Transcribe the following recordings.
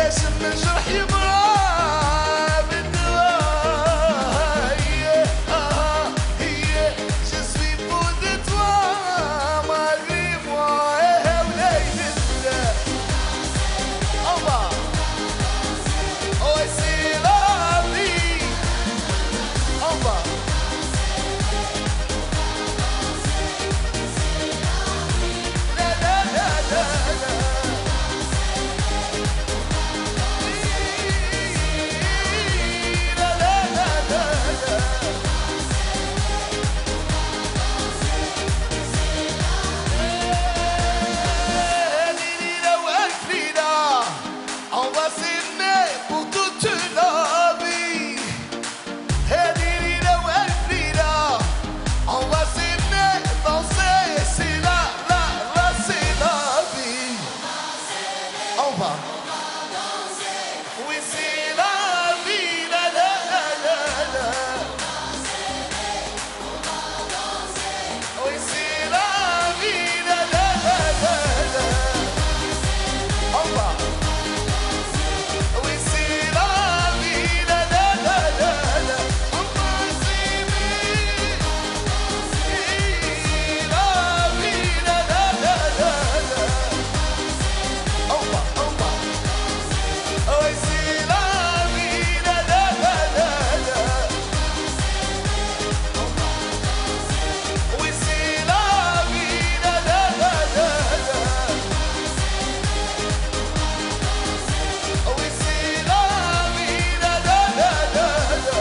شم الجرح يبرى بالدواء. هي je suis fou de toi malgré moi. وليلة أوبا oh c'est la vie أوبا. لا لا لا لا لا on va s'aimer pour toute la vie. On va s'aimer, danser, c'est la c'est la vie. On va danser. Oui, c'est la vie, la la la la la. Oui, c'est la vie, la la la la la. On va. Oui, c'est la vie, la la la la la. On va s'aimer. La vie, la la la la la. On va. Oui, c'est la vie, la la la la la. Oui, c'est la vie, la la la la la. Oui, c'est la vie, la la la la la.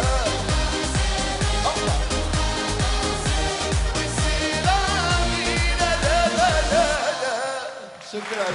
Oui, c'est la vie, la la la la la. شكرا.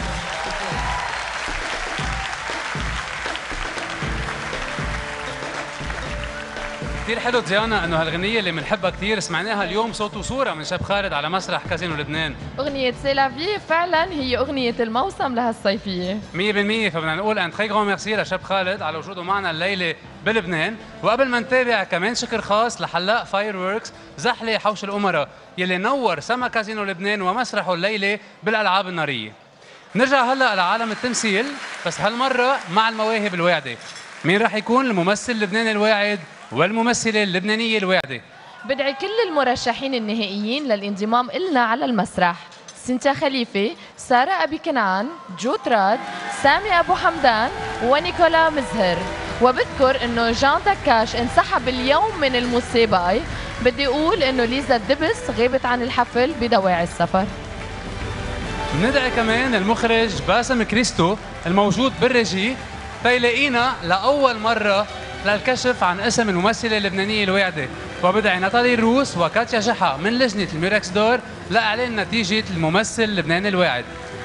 كثير حلو ديانا انه هالغنية اللي بنحبها كثير سمعناها اليوم صوت وصورة من شاب خالد على مسرح كازينو لبنان. أغنية سي لا في فعلا هي أغنية الموسم لهالصيفية 100% فبدنا نقول ان تري غران ميرسي لشاب خالد على وجوده معنا الليلة بلبنان. وقبل ما نتابع كمان شكر خاص لحلاق فاير ووركس زحلة حوش الأمراء يلي نور سما كازينو لبنان ومسرحه الليلة بالألعاب النارية. نرجع هلا لعالم التمثيل بس هالمرة مع المواهب الواعدة. مين رح يكون الممثل اللبناني الواعد والممثلة اللبنانية الواعدة؟ بدعي كل المرشحين النهائيين للانضمام إلنا على المسرح: سينتيا خليفة، سارة أبي كنعان، جو تراد، سامي أبو حمدان ونيكولا مزهر. وبذكر إنه جان دكاش انسحب اليوم من المسابقة. بدي أقول إنه ليزا الدبس غابت عن الحفل بدواعي السفر. ندعي كمان المخرج باسم كريستو الموجود بالريجي تيلاقينا لأول مرة للكشف عن اسم الممثلة اللبنانية الواعدة. وبدعي ناتالي الروس وكاتيا جحا من لجنة الميركس دور لإعلان نتيجة الممثل اللبناني الواعد.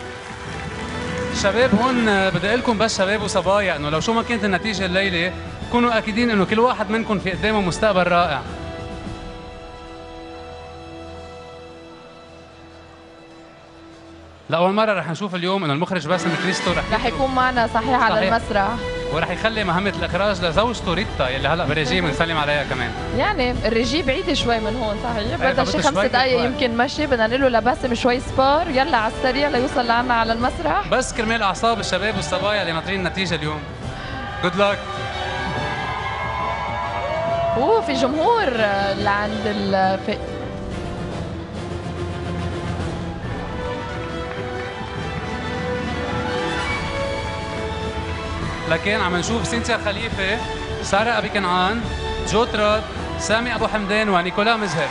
شباب هون بدي أقول لكم بس شباب وصبايا إنه لو شو ما كانت النتيجة الليلة كونوا أكيدين إنه كل واحد منكم في قدامه مستقبل رائع. لأول مرة رح نشوف اليوم إنه المخرج باسم كريستو رح يكون معنا صحيح على المسرح ورح يخلي مهمة الإخراج لزوجته ريتا يلي هلا بالريجي بنسلم عليها كمان. يعني الريجي بعيدة شوي من هون صحيح بدها شي 5 دقايق يمكن مشي. بدنا نقول له لباسم شوي سبار يلا على السريع ليوصل لعنا على المسرح بس كرمال أعصاب الشباب والصبايا اللي ناطرين النتيجة اليوم. جود لك. في جمهور لعند لكن عم نشوف سينتيا خليفة، سارة أبي كنعان، جو تراد، سامي أبو حمدان ونيكولا مزهر.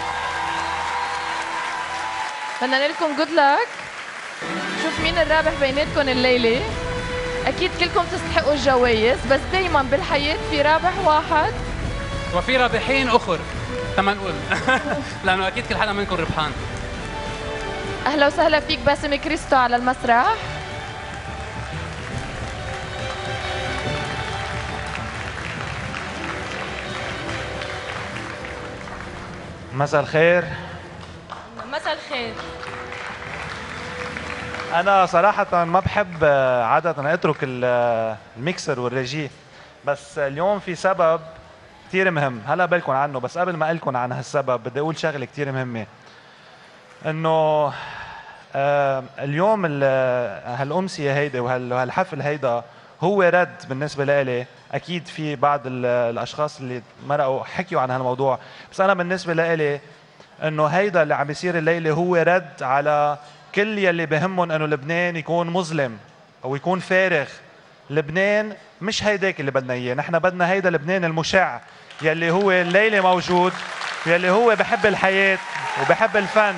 بدنا نقول لكم جود لك. شوف مين الرابح بيناتكم الليلة. أكيد كلكم تستحقوا الجوائز بس دايما بالحياة في رابح واحد وفي رابحين أخر تما نقول لأنه أكيد كل حدا منكم ربحان. أهلا وسهلا فيك باسم كريستو على المسرح. مساء الخير. مساء الخير. أنا صراحة ما بحب عادة أترك الميكسر والريجي بس اليوم في سبب كتير مهم هلا بالكم عنه. بس قبل ما أقلكم عن هالسبب بدي أقول شغلة كتير مهمة إنه اليوم هالأمسية هيدا وهالحفل هيدا هو رد بالنسبه لإلي. اكيد في بعض الاشخاص اللي مرقوا حكيوا عن هالموضوع، بس انا بالنسبه لإلي انه هيدا اللي عم بيصير الليله هو رد على كل يلي بهمهم انه لبنان يكون مظلم او يكون فارغ. لبنان مش هيداك اللي بدنا اياه، نحن بدنا هيدا لبنان المشع يلي هو الليله موجود، يلي هو بحب الحياه وبحب الفن.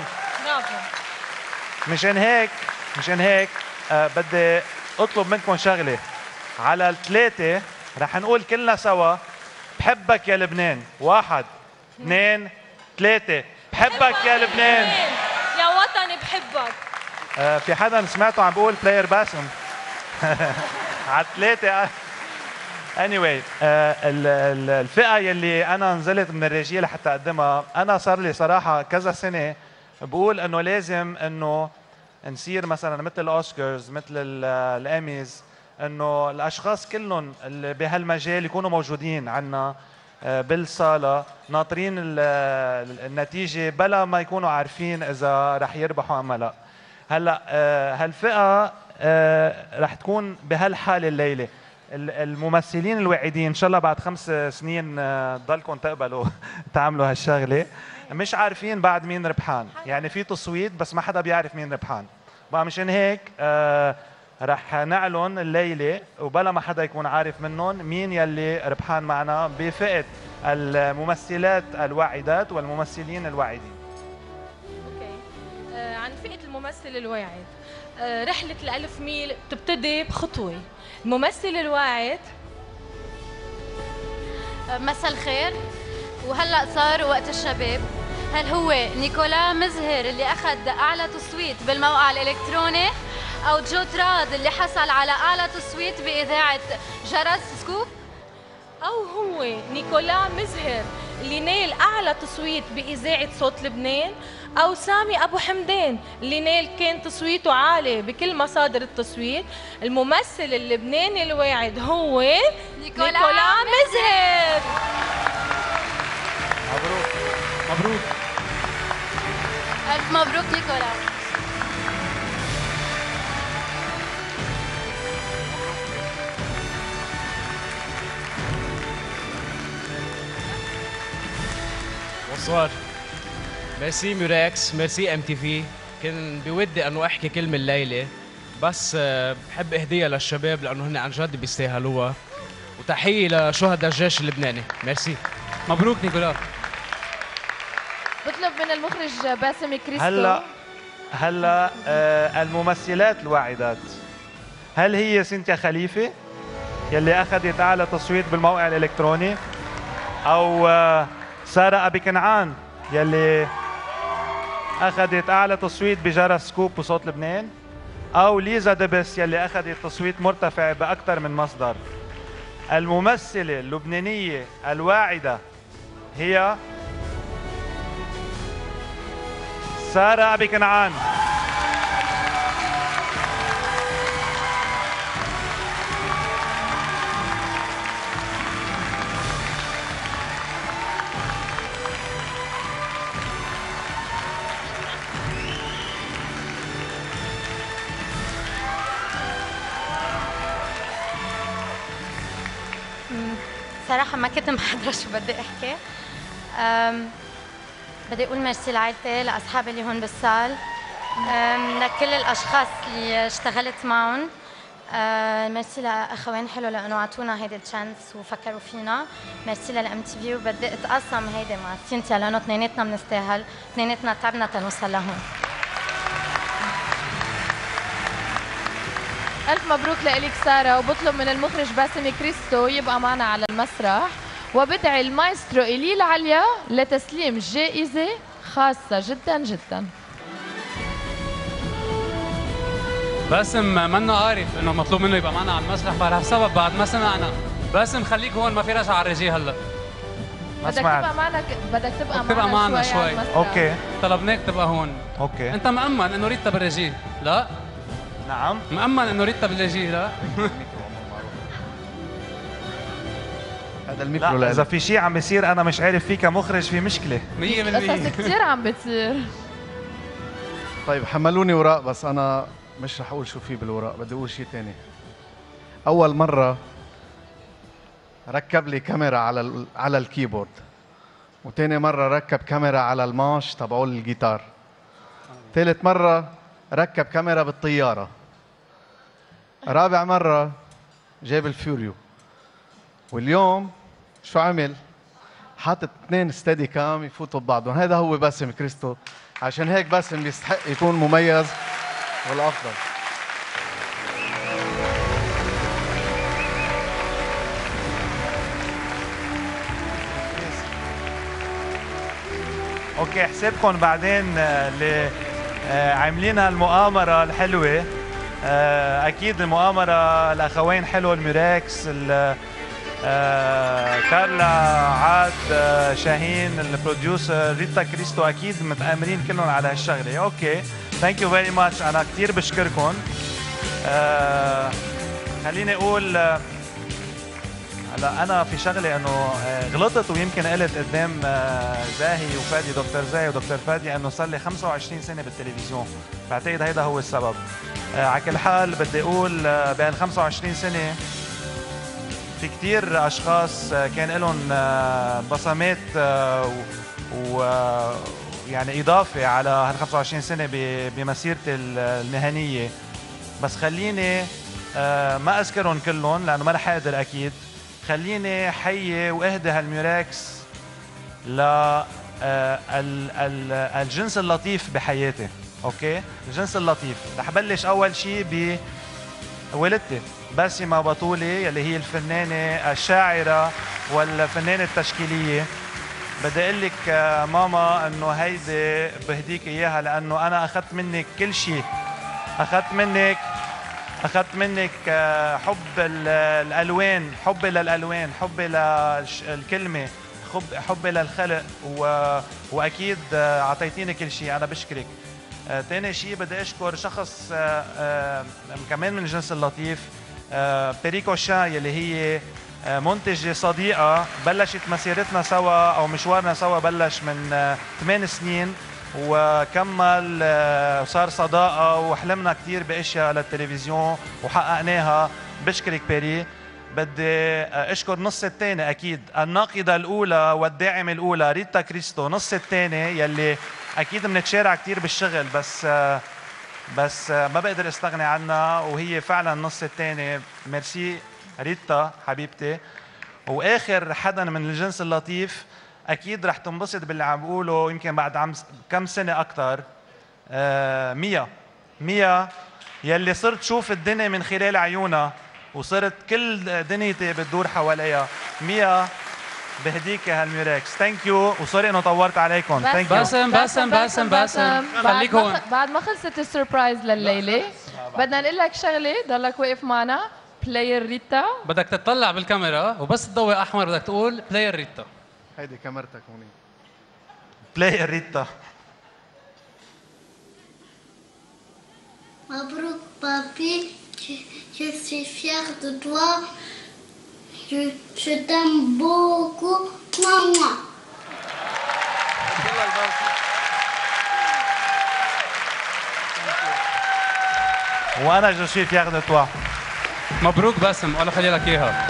مشان هيك بدي اطلب منكم شغله. على الثلاثه رح نقول كلنا سوا بحبك يا لبنان. 1 2 3. بحبك يا لبنان يا وطني بحبك. في حدا سمعته عم بيقول بلاير باسم على 3. anyway الفئة يلي أنا نزلت من الرجية لحتى أقدمها، أنا صار لي صراحة كذا سنة بقول إنه لازم إنه نصير مثلا مثل الأوسكارز مثل الأميز، إنه الأشخاص كلهم اللي بهالمجال يكونوا موجودين عنا بالصالة ناطرين النتيجة بلا ما يكونوا عارفين إذا رح يربحوا أم لا. هلا هالفئة رح تكون بهالحالة الليلة. الممثلين الواعدين ان شاء الله بعد 5 سنين تضلكم تقبلوا تعملوا هالشغله. مش عارفين بعد مين ربحان، يعني في تصويت بس ما حدا بيعرف مين ربحان. بقى مشان هيك رح نعلن الليله وبلا ما حدا يكون عارف منهم مين يلي ربحان معنا بفئه الممثلات الواعدات والممثلين الواعدين. اوكي. عن فئه الممثل الواعد، رحله ال1000 ميل بتبتدي بخطوه. الممثل الواعد مساء الخير، وهلا صار وقت الشباب. هل هو نيكولا مزهر اللي اخذ اعلى تصويت بالموقع الالكتروني، او جو تراد اللي حصل على اعلى تصويت باذاعه جرس سكوب، او هو نيكولا مزهر اللي نال اعلى تصويت باذاعه صوت لبنان، او سامي ابو حمدان اللي نال كان تصويته عالي بكل مصادر التصويت؟ الممثل اللبناني الواعد هو نيكولا مزهر. مبروك مبروك، الف مبروك نيكولا. بونسوار. ميرسي ميراكس، ميرسي ام تي في. كان بودي انه احكي كلمه الليله، بس بحب اهديها للشباب لانه هن عن جد بيستاهلوها، وتحيه لشهداء الجيش اللبناني. ميرسي. مبروك نيكولا. بطلب من المخرج باسم كريستو. هلا الممثلات الواعدات، هل هي سينتيا خليفه يلي اخذت اعلى تصويت بالموقع الالكتروني، او سارة أبي كنعان يلي أخذت أعلى تصويت بجرس سكوب وصوت لبنان، أو ليزا دبس يلي أخذت تصويت مرتفع بأكثر من مصدر؟ الممثلة اللبنانية الواعدة هي سارة أبي كنعان. صراحة ما كنت محضرة شو بدي احكي. بدي اقول ميرسي لعائلتي، لاصحابي اللي هون بالسال، لكل الاشخاص اللي اشتغلت معهم. ميرسي لاخوان حلو لانه اعطونا هيدي التشانس وفكروا فينا. ميرسي للام تي في، وبدي اتقاسم هيدي مع سينتيا لانه اثنيناتنا بنستاهل، اثنيناتنا تعبنا تنوصل لهون. ألف مبروك لإلك سارة، وبطلب من المخرج باسم كريستو يبقى معنا على المسرح، وبدعي المايسترو إليل عليا لتسليم جائزة خاصة جدا جدا. باسم منه عارف انه مطلوب منه يبقى معنا على المسرح بهالسبب بعد ما سمعنا. باسم خليك هون، ما في رجعة على الرجيه هلا. بدك تبقى معنا تبقى معنا شوي. اوكي طلبناك تبقى هون. اوكي. انت مأمن انه ريتا بالرجيه؟ لا؟ نعم مأمن انه ريتا بالرجيه؟ لا؟ هذا الميكرو لا، اذا في شيء عم بيصير انا مش عارف فيه كمخرج في مشكله 100%. قصص كثير عم بتصير. طيب حملوني وراء، بس انا مش رح اقول شو في بالوراء، بدي اقول شيء ثاني. اول مره ركب لي كاميرا على الكيبورد، وتاني مره ركب كاميرا على الماش تبعوا الجيتار، ثالث مره ركب كاميرا بالطياره، رابع مره جاب الفيوريو، واليوم شو عمل؟ حاطط 2 ستادي كام يفوتوا ببعضهم. هذا هو باسم كريستو، عشان هيك باسم بيستحق يكون مميز والافضل. اوكي، حسابكم بعدين اللي عاملين هالمؤامره الحلوه. اكيد المؤامره الاخوين حلو الميراكس، كارلا عاد، شاهين البروديوسر، ريتا كريستو، اكيد متآمرين كلهم على هالشغله. اوكي، ثانك يو فيري ماتش، انا كثير بشكركم. خليني اقول هلا انا في شغله انه غلطت ويمكن قلت قدام زاهي وفادي، دكتور زاهي ودكتور فادي، انه صار لي 25 سنه بالتلفزيون. بعتقد هيدا هو السبب. على كل حال بدي اقول بهال 25 سنه في كتير اشخاص كان لهم بصمات ويعني اضافه على هال 25 سنه بمسيرتي المهنيه، بس خليني ما اذكرهم كلهم لانه ما رح اقدر اكيد. خليني حيي واهدي هالميراكس ل الجنس اللطيف بحياتي. اوكي، الجنس اللطيف. رح بلش اول شيء بوالدتي باسمة بطولي، يلي هي الفنانة الشاعرة والفنانة التشكيلية. بدي اقول لك ماما انه هيدي بهديك اياها، لانه انا اخذت منك كل شيء. اخذت منك حب الالوان، حبي للالوان، حبي للكلمه، حبي للخلق، واكيد اعطيتيني كل شيء. انا بشكرك. ثاني شيء بدي اشكر شخص كمان من الجنس اللطيف، بيريكو شان، يلي هي منتجة صديقة. بلشت مسيرتنا سوا او مشوارنا سوا بلش من 8 سنين وكمل وصار صداقة، وحلمنا كثير باشياء للتلفزيون وحققناها. بشكرك بيري. بدي اشكر نص الثاني اكيد، الناقدة الاولى والداعمة الاولى ريتا كريستو، نص الثاني يلي اكيد بنتشارع كثير بالشغل، بس ما بقدر استغني عنها، وهي فعلا نص الثاني. ميرسي ريتا حبيبتي. واخر حدا من الجنس اللطيف، اكيد رح تنبسط باللي عم بقوله يمكن بعد كم سنه اكثر، ميا يلي صرت شوف الدنيا من خلال عيونها، وصرت كل دنيتي بتدور حواليها. ميا بهديك هالميراكس. ثانك يو، وسوري انه طورت عليكم. ثانك يو. باسم خليك هون. بعد ما خلصت السربرايز لليله، بدنا نقول لك شغله، ضلك واقف معنا. بلاير ريتا، بدك تطلع بالكاميرا وبس تضوي احمر بدك تقول بلاير ريتا. هيدي كاميرتك هوني. بلاير ريتا. Mabrouk papi, je suis fière de toi. Je t'aime beaucoup, maman. وانا جو سوي فيير دو توا. مبروك باسم، الله خلي لك اياها.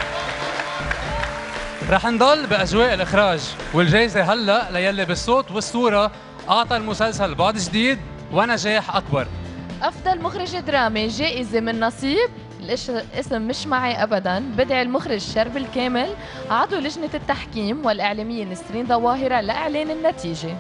رح نضل باجواء الاخراج والجائزه هلا ليلي بالصوت والصوره اعطى المسلسل بعد جديد ونجاح اكبر. افضل مخرج درامي جائزه من نصيب، الاسم مش معي ابدا. بدعي المخرج شرب الكامل، عضو لجنه التحكيم والاعلاميه نسرين ظواهره لاعلان النتيجه.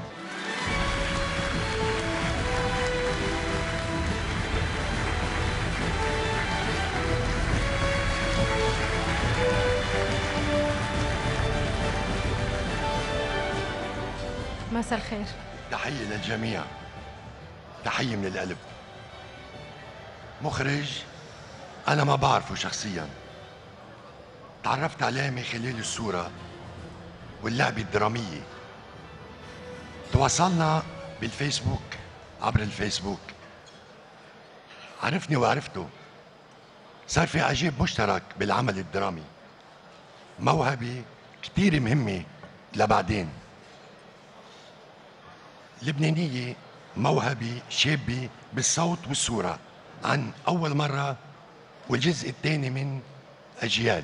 مساء الخير. تحية للجميع، تحية من القلب. مخرج أنا ما بعرفه شخصياً، تعرفت عليه من خلال الصورة واللعبة الدرامية. تواصلنا بالفيسبوك، عبر الفيسبوك عرفني وعرفته. صار في إعجاب مشترك بالعمل الدرامي، موهبة كتير مهمة لبعدين. لبنانية، موهبة شابة بالصوت والصورة. عن أول مرة والجزء الثاني من أجيال.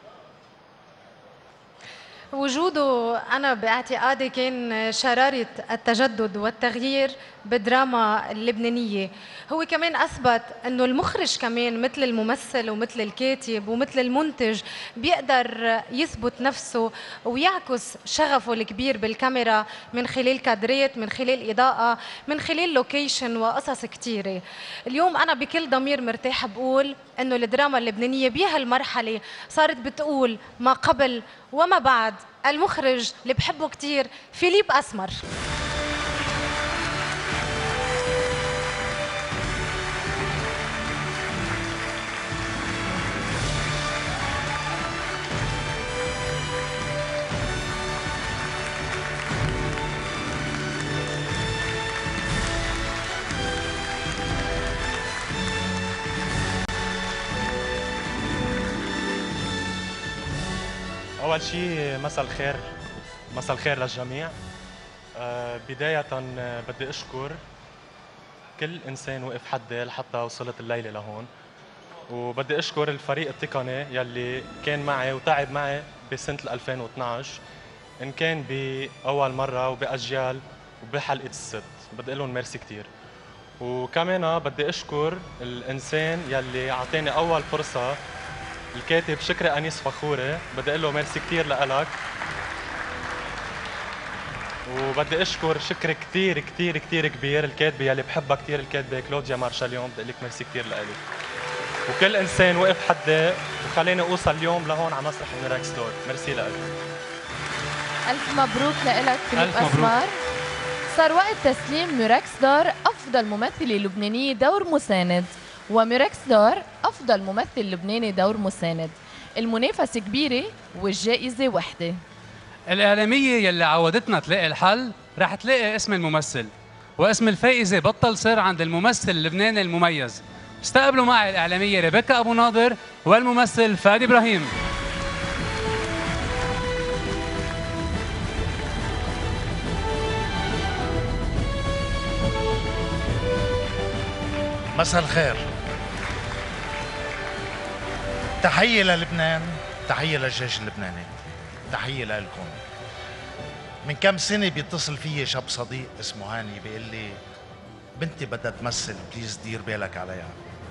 وجوده أنا باعتقادي كان شرارة التجدد والتغيير بالدراما اللبنانية. هو كمان أثبت أنه المخرج كمان مثل الممثل ومثل الكاتب ومثل المنتج بيقدر يثبت نفسه ويعكس شغفه الكبير بالكاميرا من خلال كادرات، من خلال إضاءة، من خلال لوكيشن وقصص كتيرة. اليوم أنا بكل ضمير مرتاح بقول أنه الدراما اللبنانية بهالمرحلة صارت بتقول ما قبل وما بعد. المخرج اللي بحبه كتير فيليب أسمر. أول شيء مساء الخير، مساء الخير للجميع. بداية بدي أشكر كل إنسان وقف حدي لحتى وصلت الليلة لهون، وبدي أشكر الفريق التقني يلي كان معي وتعب معي بسنة 2012، إن كان بأول مرة وبأجيال وبحلقة الست. بدي أقول لهم ميرسي كتير. وكمان بدي أشكر الإنسان يلي أعطاني أول فرصة، الكاتب شكري أنيس فخوري. بدي أقول له ميرسي كتير لإلك. وبدي أشكر شكر كتير كتير كتير كبير الكاتبة يلي بحبها كتير، الكاتبة كلوديا مارشاليون. بدي أقول لك ميرسي كتير لإلك. وكل إنسان وقف حدي وخليني أوصل اليوم لهون على مسرح الميراكس دور. ميرسي لإلك. ألف مبروك لإلك فيليب أسمر. صار وقت تسليم ميراكس دور أفضل ممثلة لبنانية دور مساند، وميراكس دور أفضل ممثل لبناني دور مساند. المنافسة كبيرة والجائزة وحدة. الإعلامية يلي عودتنا تلاقي الحل رح تلاقي اسم الممثل، واسم الفائزة بطل سر عند الممثل اللبناني المميز. استقبلوا معي الإعلامية ريبيكا أبو ناظر والممثل فادي إبراهيم. مساء الخير. تحية للبنان، تحية للجيش اللبناني، تحية لكم. من كم سنة بيتصل فيي شاب صديق اسمه هاني بيقول لي بنتي بدها تمثل، بليز دير بالك عليها.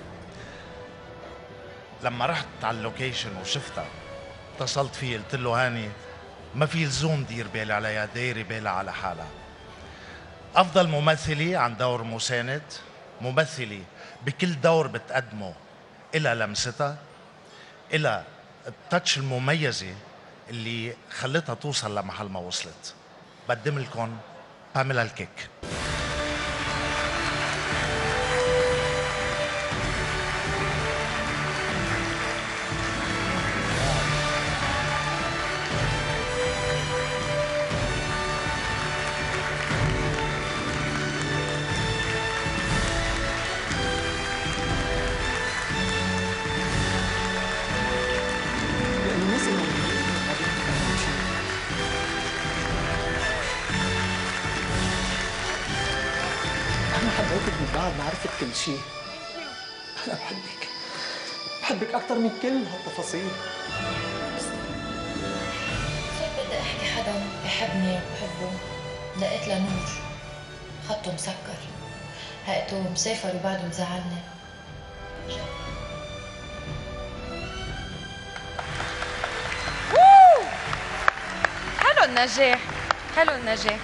لما رحت على اللوكيشن وشفتها اتصلت فيه قلت له هاني ما في لزوم دير بالي عليها، دايري بالها على حالها. أفضل ممثلة عن دور مساند، ممثلة بكل دور بتقدمه إلى لمستها، إلى التاتش المميزة اللي خلتها توصل لمحل ما وصلت. بقدم لكم باميلا الكيك. عرفت كل شيء. أنا بحبك أكثر من كل هالتفاصيل. صرت بدي أحكي حدا بحبني وبحبه، لقيت لنور خطه مسكر، هقته مسافر وبعده مزعلني. حلو النجاح، حلو النجاح.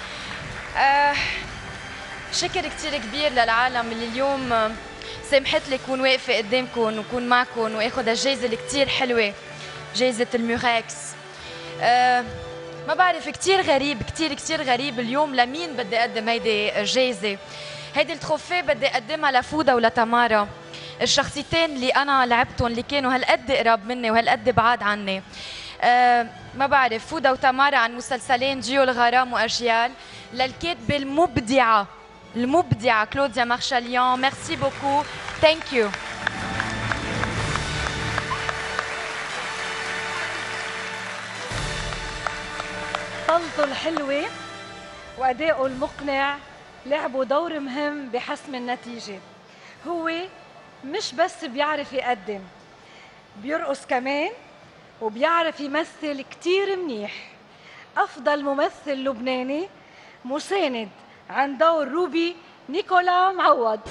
شكر كتير كبير للعالم اللي اليوم سمحت لي كون واقفة قدامكم وكون معكم واخد الجائزة اللي كتير حلوة، جائزة الميراكس. ما بعرف، كتير غريب، كتير غريب اليوم لمين بدي أقدم هيدي الجائزة. هيدي التروفيه بدي أقدمها لفودا ولتمارا، الشخصيتين اللي أنا لعبتهم اللي كانوا هالقد قراب مني وهالقد بعاد عني. ما بعرف، فودا وتمارا عن مسلسلين جيو الغرام وأجيال، للكاتبة المبدعة كلوديا مارشاليون. ميرسي بوكو، ثانك يو. طلته الحلوة وأدائه المقنع لعبوا دور مهم بحسم النتيجة. هو مش بس بيعرف يقدم، بيرقص كمان وبيعرف يمثل كتير منيح. أفضل ممثل لبناني مساند عن دور روبي نيكولا معوض.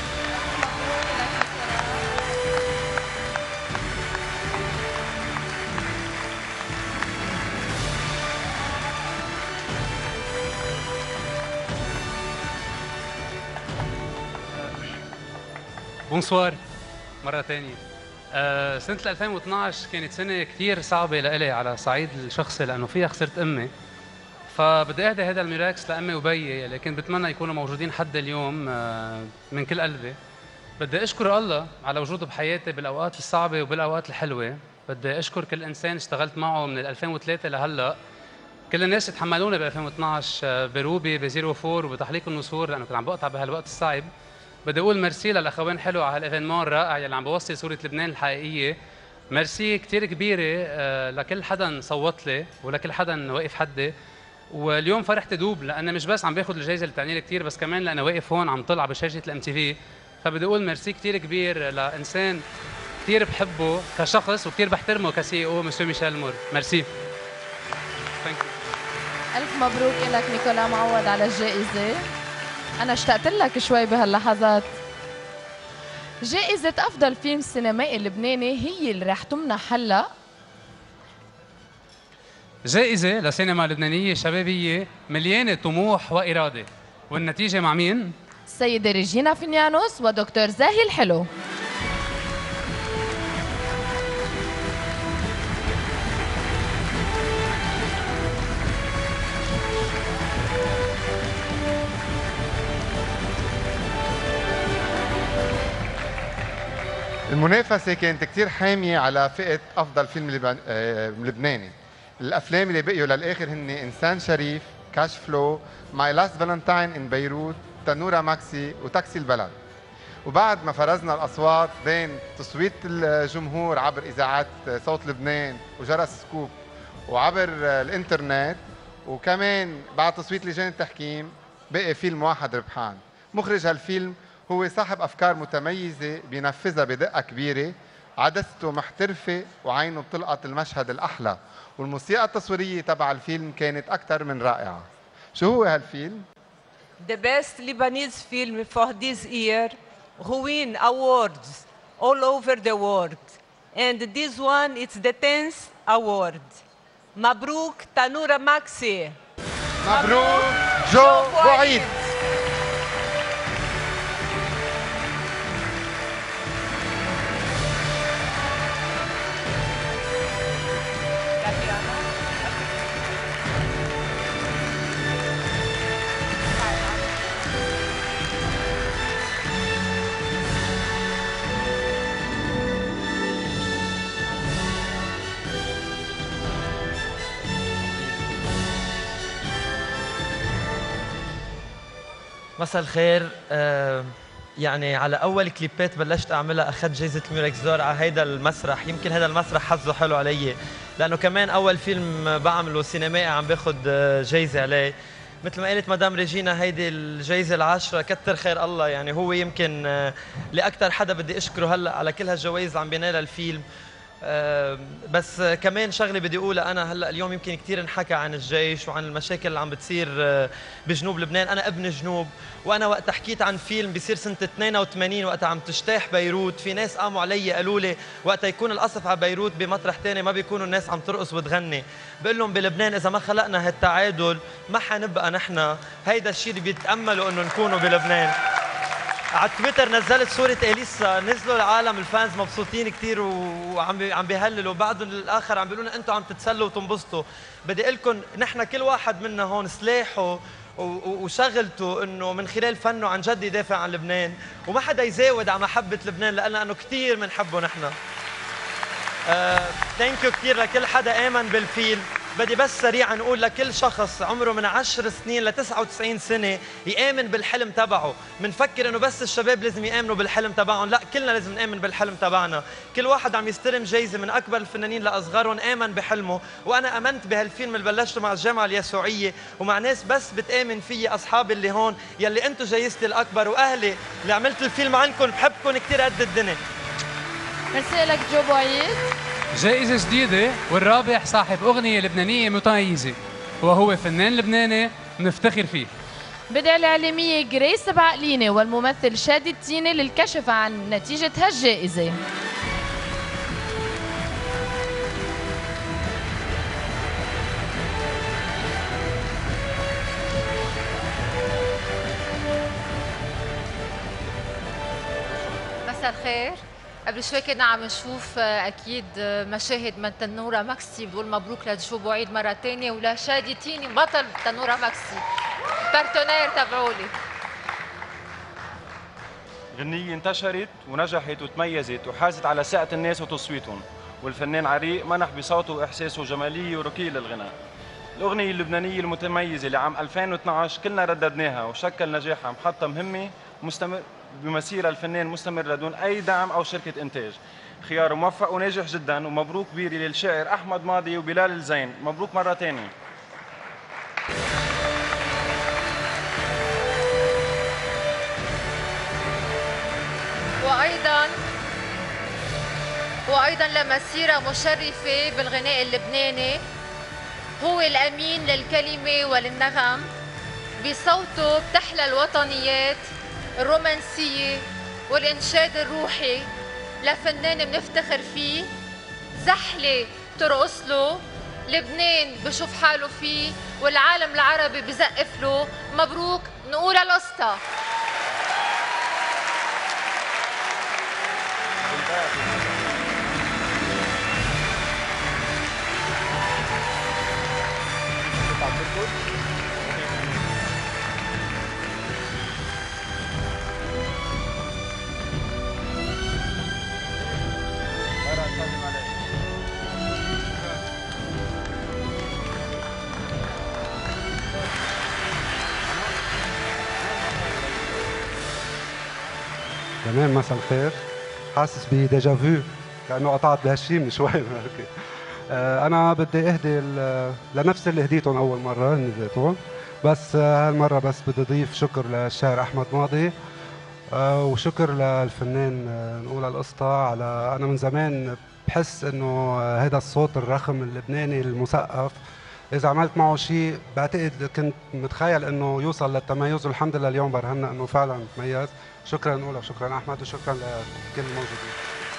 بونسوار مرة تانية. سنة 2012 كانت سنة كتير صعبة لإلي على صعيد الشخصي لأنه فيها خسرت أمي. فبدي أهدي هذا الميراكس لأمي وبيي اللي كنت بتمنى يكونوا موجودين حد اليوم من كل قلبي. بدي أشكر الله على وجوده بحياتي بالأوقات الصعبة وبالأوقات الحلوة. بدي أشكر كل إنسان اشتغلت معه من 2003 لهلأ. كل الناس اللي تحملوني ب 2012 بروبي ب 04 وبتحليق النسور لأنه كنت عم بقطع بهالوقت الصعب. بدي اقول ميرسي للاخوين حلو على هالايفينمون الرائع يلي عم بوصل صوره لبنان الحقيقيه. ميرسي كثير كبيره لكل حدا صوت لي ولكل حدا واقف حدي. واليوم فرحت دوب لانه مش بس عم باخذ الجائزه اللي بتعني لي كثير بس كمان لانه واقف هون عم طلع بشاشه الام تي في. فبدي اقول ميرسي كثير كبير لانسان كثير بحبه كشخص وكثير بحترمه كسي او مسيو ميشيل مور. ميرسي. الف مبروك لك نيكولا معوض على الجائزه. أنا اشتقت لك شوي بهاللحظات. جائزة أفضل فيلم سينمائي لبناني هي اللي رح تمنح هلا. جائزة لسينما لبنانية شبابية مليانة طموح وإرادة. والنتيجة مع مين؟ السيدة ريجينا فينيانوس ودكتور زاهي الحلو. المنافسة كانت كتير حامية على فئة أفضل فيلم لبناني. الأفلام اللي بقيوا للآخر هن إنسان شريف، كاش فلو، ماي لاست فالنتاين إن بيروت، تنورة ماكسي وتاكسي البلد. وبعد ما فرزنا الأصوات بين تصويت الجمهور عبر إذاعات صوت لبنان وجرس سكوب وعبر الإنترنت وكمان بعد تصويت لجان التحكيم بقي فيلم واحد ربحان. مخرج هالفيلم هو صاحب أفكار متميزة بينفذها بدقة كبيرة، عدسته محترفة وعينه بتلقط المشهد الأحلى، والموسيقى التصويرية تبع الفيلم كانت أكثر من رائعة. شو هو هالفيلم؟ The best Lebanese film for this year who win awards all over the world. And this one, it's the 10th award. مبروك تنورة ماكسي. مبروك جو بوعيد. مساء الخير. يعني على اول كليبات بلشت اعملها اخذت جائزه الميراكس دور على هيدا المسرح. يمكن هذا المسرح حظه حلو علي لانه كمان اول فيلم بعمله سينمائي عم باخذ جائزه عليه. مثل ما قالت مدام ريجينا هيدي الجائزه العاشره، كتر خير الله. يعني هو يمكن لاكثر حدا بدي اشكره هلا على كل هالجوائز اللي عم بينالها الفيلم. بس كمان شغله بدي اقولها، انا هلا اليوم يمكن كثير انحكى عن الجيش وعن المشاكل اللي عم بتصير بجنوب لبنان. انا ابن جنوب، وانا وقت حكيت عن فيلم بيصير سنه 82 وقت عم تجتاح بيروت، في ناس قاموا علي قالوا لي وقت يكون القصف على بيروت بمطرح ثاني ما بيكونوا الناس عم ترقص وتغني. بقول لهم بلبنان اذا ما خلقنا هالتعادل ما حنبقى نحن. هيدا الشيء اللي بيتاملوا انه نكونوا بلبنان. على تويتر نزلت صورة إليسا، نزلوا العالم الفانز مبسوطين كثير وعم بيهللوا، بعض الآخر عم بيقولوا لنا أنتم عم تتسلوا وتنبسطوا. بدي أقول لكم نحن كل واحد منا هون سلاحه وشغلته إنه من خلال فنه عن جد يدافع عن لبنان، وما حدا يزاود على محبة لبنان لأنه كثير بنحبه نحن. ثانك يو كثير لكل حدا آمن بالفيلم. بدي بس سريعا نقول لكل شخص عمره من 10 سنين ل 99 سنة يآمن بالحلم تبعه. منفكر انه بس الشباب لازم يآمنوا بالحلم تبعهم، لا كلنا لازم نآمن بالحلم تبعنا. كل واحد عم يستلم جايزة من أكبر الفنانين لأصغرهم آمن بحلمه، وأنا آمنت بهالفيلم اللي بلشته مع الجامعة اليسوعية ومع ناس بس بتآمن فيي، أصحابي اللي هون يلي أنتم جايزتي الأكبر، وأهلي اللي عملت الفيلم عنكم بحبكم كثير قد الدنيا. ميرسي لك جو بوعيد. جائزة جديدة والرابح صاحب أغنية لبنانية متميزة وهو فنان لبناني بنفتخر فيه. بدعي الإعلامية جريس بعقليني والممثل شادي التيني للكشف عن نتيجة هالجائزة. مساء الخير. قبل شوي كنا عم نشوف اكيد مشاهد من تنوره ماكسي، بقول مبروك لجو بوعيد مره ثانيه ولشادي تيني بطل تنوره ماكسي بارتنير تبعولي. غنية انتشرت ونجحت وتميزت وحازت على ثقة الناس وتصويتهم، والفنان عريق منح بصوته وإحساسه جمالية ورقي للغناء. الأغنية اللبنانية المتميزة لعام 2012 كلنا رددناها وشكل نجاحها محطة مهمة مستمر بمسيرة الفنان مستمر لدون أي دعم أو شركة إنتاج. خيار موفق وناجح جدا، ومبروك كبير للشاعر أحمد ماضي وبلال الزين، مبروك مرة ثانية. وأيضا لمسيرة مشرفة بالغناء اللبناني، هو الأمين للكلمة وللنغم، بصوته بتحلى الوطنيات الرومانسية والإنشاد الروحي لفنان بنفتخر فيه، زحلة ترقص له، لبنان بشوف حاله فيه، والعالم العربي بزقف له. مبروك، نقول الأسطى. تمام. مساء الخير. حاسس بديجافو كأنه قطعت بهالشي من شوي. أنا بدي أهدي لنفس اللي هديتهم أول مرة ذاتهم، بس هالمرة بس بدي أضيف شكر للشاعر أحمد ماضي وشكر للفنان نقول القسطى. على أنا من زمان بحس إنه هذا الصوت الرخم اللبناني المثقف إذا عملت معه شيء بعتقد كنت متخيل إنه يوصل للتميز، والحمد لله اليوم برهنا إنه فعلا تميز. شكرا أولى وشكرا أحمد وشكرا لكل الموجودين.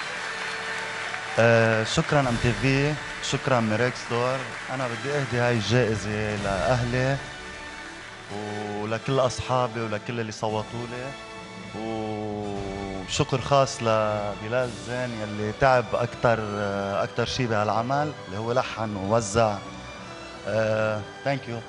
شكرا ام تي في، شكرا ميريكس دور. انا بدي اهدي هاي الجائزه لاهلي ولكل اصحابي ولكل اللي صوتوا لي، وشكر خاص لبلال الزين يلي تعب اكثر شيء بهالعمل، اللي هو لحن ووزع. ثانك يو.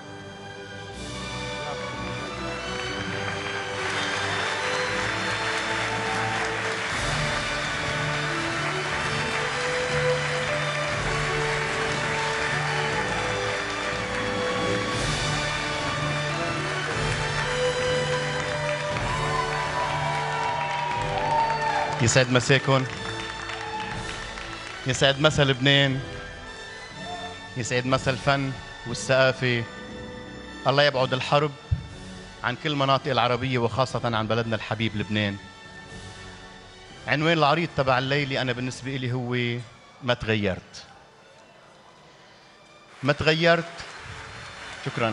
يسعد مساكن، يسعد مسا لبنان، يسعد مسا الفن والثقافة. الله يبعد الحرب عن كل مناطق العربية وخاصة عن بلدنا الحبيب لبنان. عنوان العريض تبع الليلة أنا بالنسبة لي هو ما تغيرت. ما تغيرت، شكرا.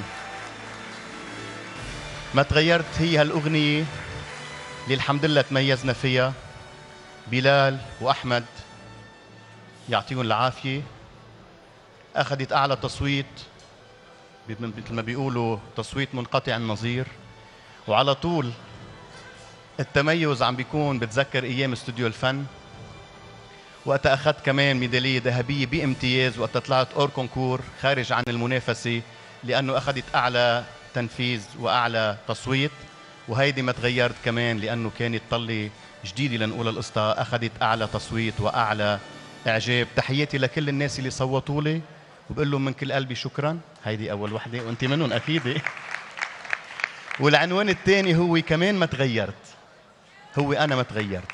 ما تغيرت هي هالأغنية اللي الحمد لله تميزنا فيها. بلال وأحمد يعطيهم العافية أخذت أعلى تصويت، مثل ما بيقولوا تصويت منقطع النظير، وعلى طول التميز عم بيكون بتذكر أيام استوديو الفن، وقتها أخذت كمان ميدالية ذهبية بامتياز وقتها طلعت أور كونكور خارج عن المنافسة، لأنه أخذت أعلى تنفيذ وأعلى تصويت. وهيدي ما تغيرت كمان لأنه كانت طلة جديدة لنقول القسطى، أخذت أعلى تصويت وأعلى إعجاب. تحياتي لكل الناس اللي صوتوا لي وبقول لهم من كل قلبي شكرا. هيدي اول وحده وانت منهم اكيد. والعنوان الثاني هو كمان ما تغيرت، هو انا ما تغيرت.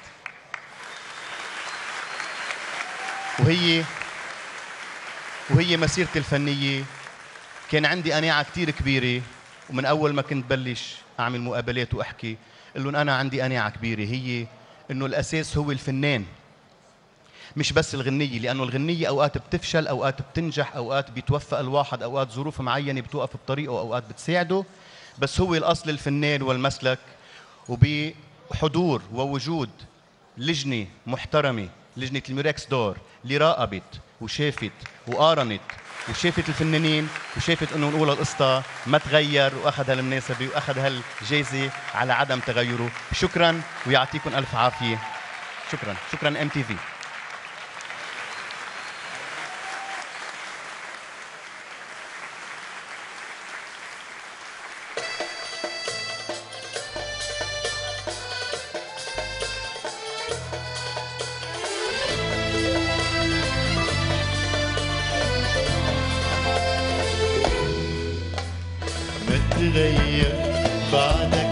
وهي مسيرتي الفنيه كان عندي قناعه كثير كبيره، ومن اول ما كنت بلش اعمل مقابلات واحكي قل لهم انا عندي قناعه كبيره، هي انه الاساس هو الفنان مش بس الغنيه، لانه الغنيه اوقات بتفشل، اوقات بتنجح، اوقات بيتوفق الواحد، اوقات ظروف معينه بتوقف بطريقه، اوقات بتساعده، بس هو الاصل الفنان والمسلك. وبحضور ووجود لجنه محترمه، لجنه الميركس دور، اللي راقبت وشافت وقارنت وشافت الفنانين وشافت انه نقول القصه ما تغير، واخذ هالمناسبه واخذ هالجائزه على عدم تغيره. شكرا ويعطيكم الف عافيه. شكرا. شكرا MTV. تغير بعدك